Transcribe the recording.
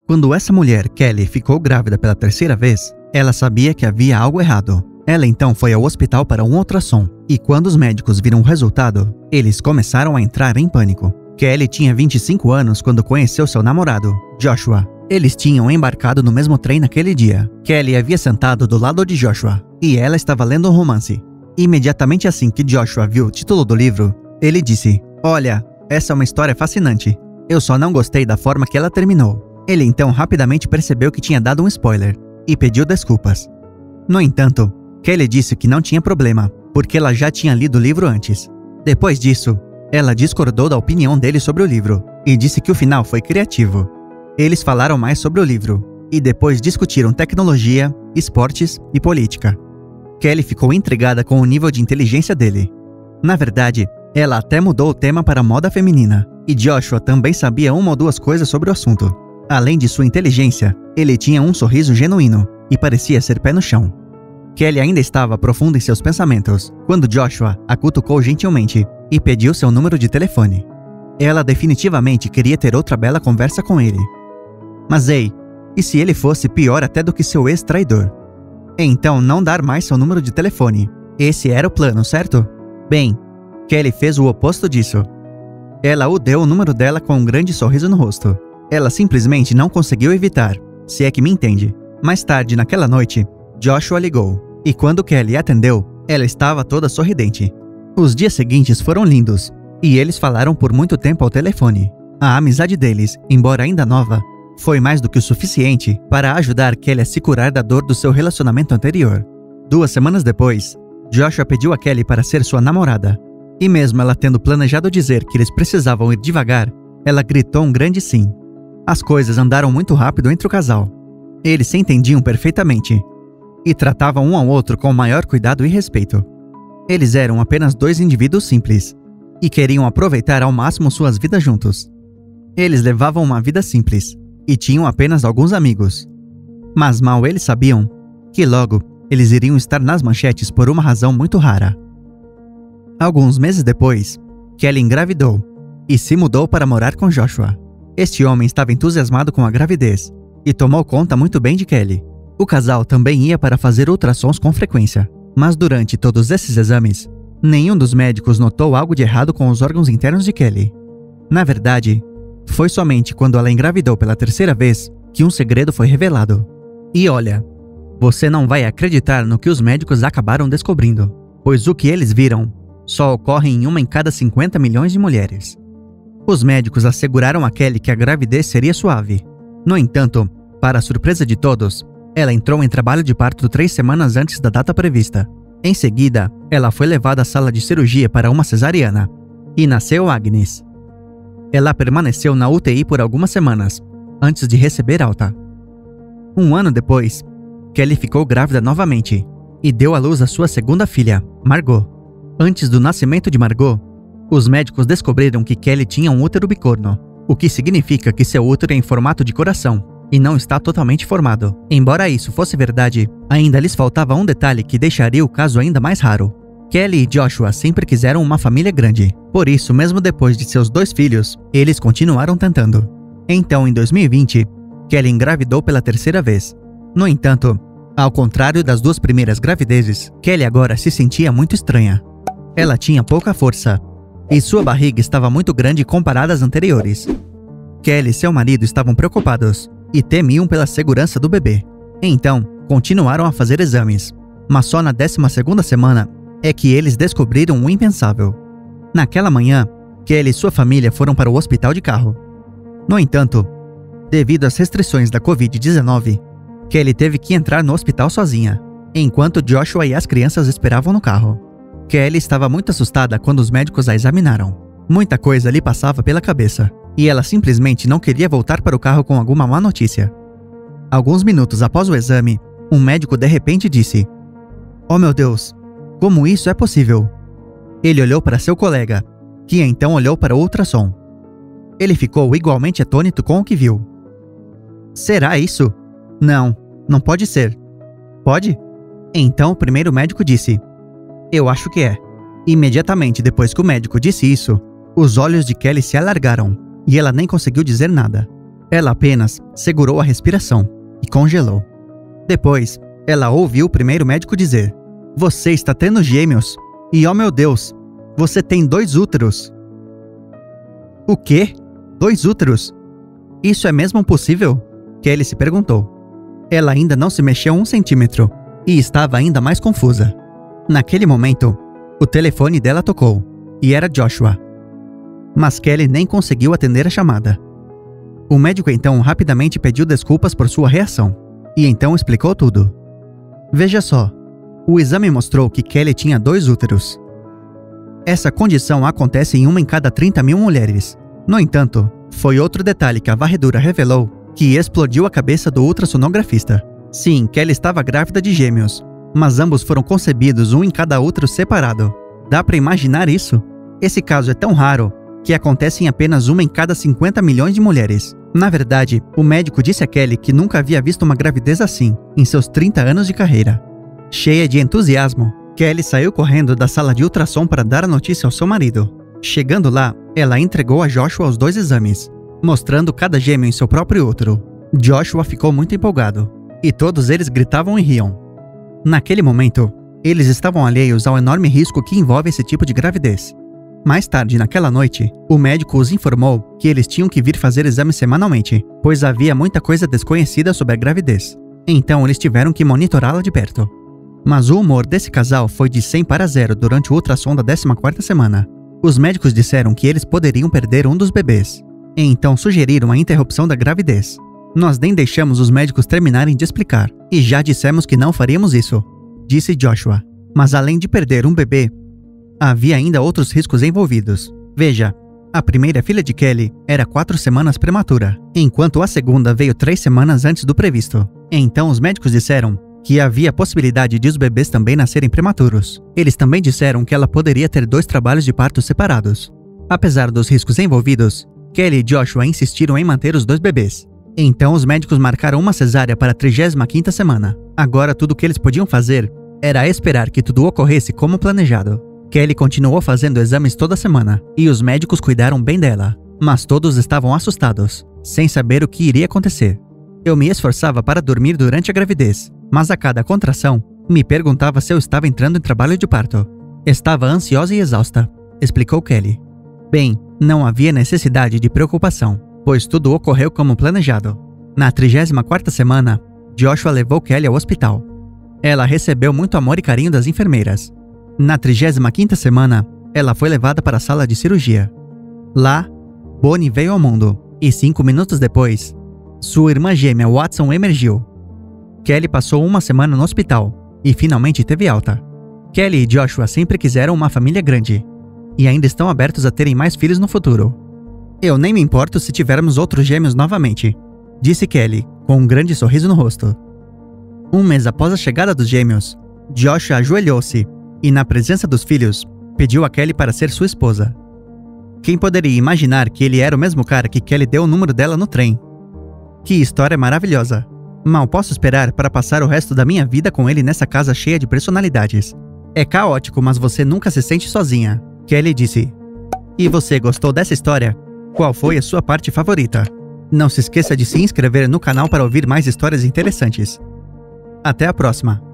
Quando essa mulher, Kelly, ficou grávida pela terceira vez, ela sabia que havia algo errado. Ela então foi ao hospital para um ultrassom, e quando os médicos viram o resultado, eles começaram a entrar em pânico. Kelly tinha 25 anos quando conheceu seu namorado, Joshua. Eles tinham embarcado no mesmo trem naquele dia. Kelly havia sentado do lado de Joshua, e ela estava lendo um romance. Imediatamente assim que Joshua viu o título do livro, ele disse: "Olha, essa é uma história fascinante. Eu só não gostei da forma que ela terminou." Ele então rapidamente percebeu que tinha dado um spoiler, e pediu desculpas. No entanto, Kelly disse que não tinha problema, porque ela já tinha lido o livro antes. Depois disso, ela discordou da opinião dele sobre o livro, e disse que o final foi criativo. Eles falaram mais sobre o livro, e depois discutiram tecnologia, esportes e política. Kelly ficou intrigada com o nível de inteligência dele. Na verdade, ela até mudou o tema para moda feminina, e Joshua também sabia uma ou duas coisas sobre o assunto. Além de sua inteligência, ele tinha um sorriso genuíno, e parecia ser pé no chão. Kelly ainda estava profunda em seus pensamentos, quando Joshua a cutucou gentilmente e pediu seu número de telefone. Ela definitivamente queria ter outra bela conversa com ele. Mas ei, e se ele fosse pior até do que seu ex-traidor? Então não dar mais seu número de telefone. Esse era o plano, certo? Bem, Kelly fez o oposto disso. Ela o deu o número dela com um grande sorriso no rosto. Ela simplesmente não conseguiu evitar, se é que me entende. Mais tarde naquela noite, Joshua ligou, e quando Kelly atendeu, ela estava toda sorridente. Os dias seguintes foram lindos, e eles falaram por muito tempo ao telefone. A amizade deles, embora ainda nova, foi mais do que o suficiente para ajudar Kelly a se curar da dor do seu relacionamento anterior. 2 semanas depois, Joshua pediu a Kelly para ser sua namorada. E mesmo ela tendo planejado dizer que eles precisavam ir devagar, ela gritou um grande sim. As coisas andaram muito rápido entre o casal. Eles se entendiam perfeitamente e tratavam um ao outro com o maior cuidado e respeito. Eles eram apenas 2 indivíduos simples e queriam aproveitar ao máximo suas vidas juntos. Eles levavam uma vida simples e tinham apenas alguns amigos. Mas mal eles sabiam que logo eles iriam estar nas manchetes por uma razão muito rara. Alguns meses depois, Kelly engravidou e se mudou para morar com Joshua. Este homem estava entusiasmado com a gravidez e tomou conta muito bem de Kelly. O casal também ia para fazer ultrassons com frequência, mas durante todos esses exames, nenhum dos médicos notou algo de errado com os órgãos internos de Kelly. Na verdade, foi somente quando ela engravidou pela terceira vez que um segredo foi revelado. E olha, você não vai acreditar no que os médicos acabaram descobrindo, pois o que eles viram só ocorre em 1 em cada 50 milhões de mulheres. Os médicos asseguraram a Kelly que a gravidez seria suave. No entanto, para a surpresa de todos, ela entrou em trabalho de parto 3 semanas antes da data prevista. Em seguida, ela foi levada à sala de cirurgia para uma cesariana, e nasceu Agnes. Ela permaneceu na UTI por algumas semanas, antes de receber alta. 1 ano depois, Kelly ficou grávida novamente, e deu à luz a sua segunda filha, Margot. Antes do nascimento de Margot, os médicos descobriram que Kelly tinha um útero bicorno, o que significa que seu útero é em formato de coração e não está totalmente formado. Embora isso fosse verdade, ainda lhes faltava um detalhe que deixaria o caso ainda mais raro. Kelly e Joshua sempre quiseram uma família grande, por isso, mesmo depois de seus 2 filhos, eles continuaram tentando. Então, em 2020, Kelly engravidou pela terceira vez. No entanto, ao contrário das 2 primeiras gravidezes, Kelly agora se sentia muito estranha. Ela tinha pouca força, e sua barriga estava muito grande comparada às anteriores. Kelly e seu marido estavam preocupados e temiam pela segurança do bebê. Então, continuaram a fazer exames, mas só na 12ª semana é que eles descobriram o impensável. Naquela manhã, Kelly e sua família foram para o hospital de carro. No entanto, devido às restrições da Covid-19, Kelly teve que entrar no hospital sozinha, enquanto Joshua e as crianças esperavam no carro. Kelly estava muito assustada quando os médicos a examinaram. Muita coisa lhe passava pela cabeça, e ela simplesmente não queria voltar para o carro com alguma má notícia. Alguns minutos após o exame, um médico de repente disse: "Oh meu Deus, como isso é possível?" Ele olhou para seu colega, que então olhou para o ultrassom. Ele ficou igualmente atônito com o que viu. "Será isso? Não, não pode ser." "Pode?" Então o primeiro médico disse: "Eu acho que é." Imediatamente depois que o médico disse isso, os olhos de Kelly se alargaram, e ela nem conseguiu dizer nada. Ela apenas segurou a respiração e congelou. Depois, ela ouviu o primeiro médico dizer: "Você está tendo gêmeos. E oh meu Deus, você tem 2 úteros." "O quê? 2 úteros? Isso é mesmo possível?" Kelly se perguntou. Ela ainda não se mexeu 1 centímetro e estava ainda mais confusa. Naquele momento, o telefone dela tocou e era Joshua. Mas Kelly nem conseguiu atender a chamada. O médico então rapidamente pediu desculpas por sua reação e então explicou tudo. Veja só, o exame mostrou que Kelly tinha 2 úteros. Essa condição acontece em 1 em cada 30 mil mulheres. No entanto, foi outro detalhe que a varredura revelou que explodiu a cabeça do ultrassonografista. Sim, Kelly estava grávida de gêmeos, mas ambos foram concebidos 1 em cada útero separado. Dá pra imaginar isso? Esse caso é tão raro que acontece em apenas 1 em cada 50 milhões de mulheres. Na verdade, o médico disse a Kelly que nunca havia visto uma gravidez assim em seus 30 anos de carreira. Cheia de entusiasmo, Kelly saiu correndo da sala de ultrassom para dar a notícia ao seu marido. Chegando lá, ela entregou a Joshua os 2 exames, mostrando cada gêmeo em seu próprio útero. Joshua ficou muito empolgado, e todos eles gritavam e riam. Naquele momento, eles estavam alheios ao enorme risco que envolve esse tipo de gravidez. Mais tarde naquela noite, o médico os informou que eles tinham que vir fazer exames semanalmente, pois havia muita coisa desconhecida sobre a gravidez. Então eles tiveram que monitorá-la de perto. Mas o humor desse casal foi de 100 para 0 durante o ultrassom da 14ª semana. Os médicos disseram que eles poderiam perder um dos bebês, e então sugeriram a interrupção da gravidez. Nós nem deixamos os médicos terminarem de explicar, e já dissemos que não faríamos isso, disse Joshua. Mas além de perder um bebê, havia ainda outros riscos envolvidos. Veja, a primeira filha de Kelly era 4 semanas prematura, enquanto a segunda veio 3 semanas antes do previsto. Então os médicos disseram que havia a possibilidade de os bebês também nascerem prematuros. Eles também disseram que ela poderia ter 2 trabalhos de parto separados. Apesar dos riscos envolvidos, Kelly e Joshua insistiram em manter os 2 bebês. Então os médicos marcaram uma cesárea para a 35ª semana. Agora tudo o que eles podiam fazer era esperar que tudo ocorresse como planejado. Kelly continuou fazendo exames toda semana, e os médicos cuidaram bem dela. Mas todos estavam assustados, sem saber o que iria acontecer. Eu me esforçava para dormir durante a gravidez, mas a cada contração, me perguntava se eu estava entrando em trabalho de parto. Estava ansiosa e exausta, explicou Kelly. Bem, não havia necessidade de preocupação, pois tudo ocorreu como planejado. Na 34ª semana, Joshua levou Kelly ao hospital. Ela recebeu muito amor e carinho das enfermeiras. Na 35ª semana, ela foi levada para a sala de cirurgia. Lá, Bonnie veio ao mundo, e 5 minutos depois, sua irmã gêmea Watson emergiu. Kelly passou 1 semana no hospital, e finalmente teve alta. Kelly e Joshua sempre quiseram uma família grande, e ainda estão abertos a terem mais filhos no futuro. Eu nem me importo se tivermos outros gêmeos novamente, disse Kelly, com um grande sorriso no rosto. 1 mês após a chegada dos gêmeos, Joshua ajoelhou-se e, na presença dos filhos, pediu a Kelly para ser sua esposa. Quem poderia imaginar que ele era o mesmo cara que Kelly deu o número dela no trem? Que história maravilhosa! Mal posso esperar para passar o resto da minha vida com ele nessa casa cheia de personalidades. É caótico, mas você nunca se sente sozinha, Kelly disse. E você gostou dessa história? Qual foi a sua parte favorita? Não se esqueça de se inscrever no canal para ouvir mais histórias interessantes. Até a próxima!